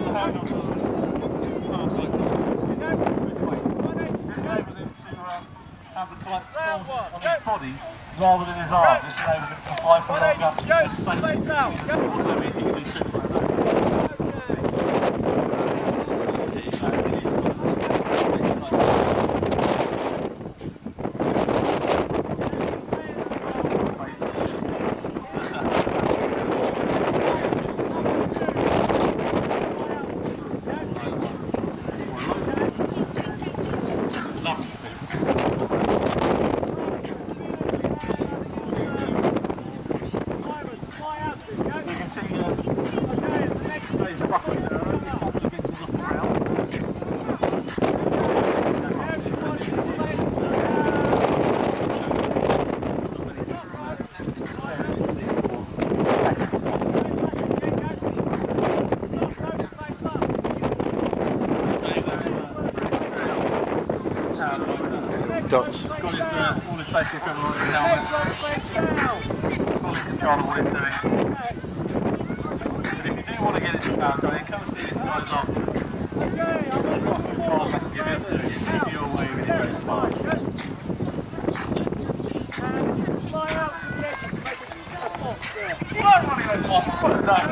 Have the kite on his body rather than his arm. This enables him to fly for longer and face out. Also means he can do tricks like that. Dots. Got his, all his safety equipment on his helmet. Fully control of what he's doing. But if you do want to get it to power going, come and see these guys off. Give you away with your best fly. Well, running those off, put it down.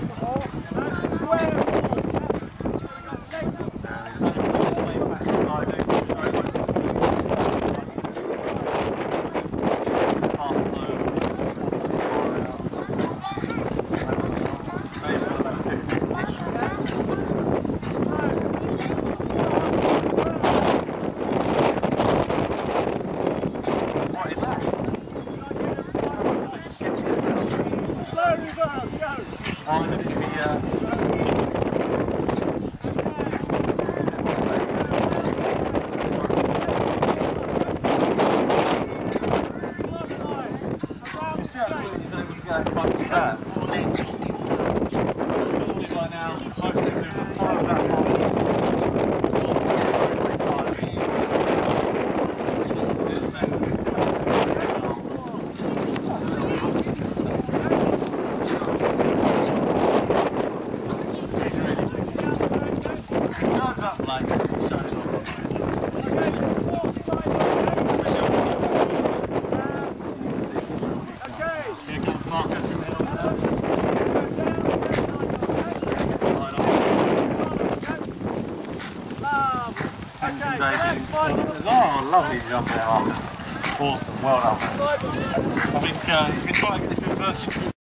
Oh, lovely jump there, Marcus. Awesome, well done. I think he's been trying to get this inverted.